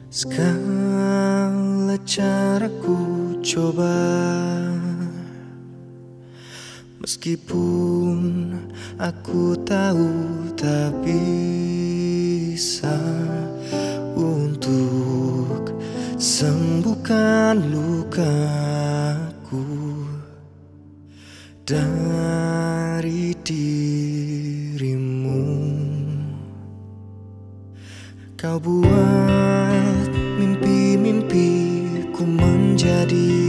Segala caraku coba, meskipun aku tahu tak bisa untuk sembuhkan lukaku dari dirimu. Kau buat mimpi-mimpiku menjadi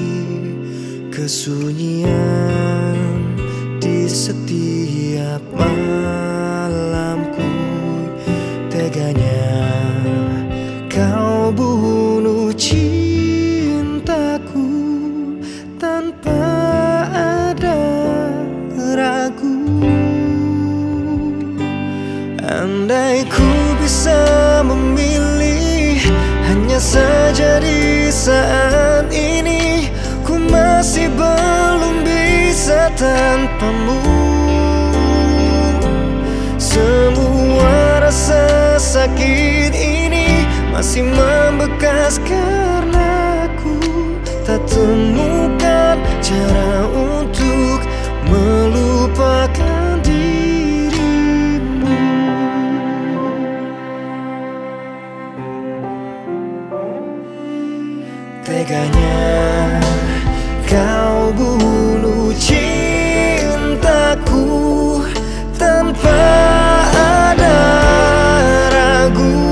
kesunyian di setiap malamku. Teganya kau bunuh cintaku tanpa ada ragu. Andai ku bisa memilih, hanya saja di saat ini ku masih belum bisa tanpamu. Semua rasa sakit ini masih membekas karena aku tak temukan cara untuk melupakan dirimu. Teganya kau bunuh cintaku tanpa ada ragu.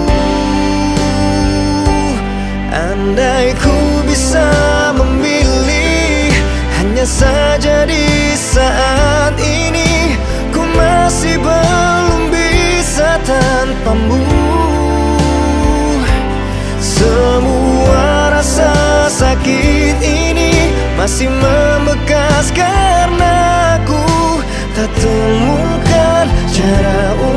Andai ku bisa memilih, hanya saja di saat ini ku masih belum bisa tanpamu. Semua rasa sakit ini masih membekas karena aku tak temukan cara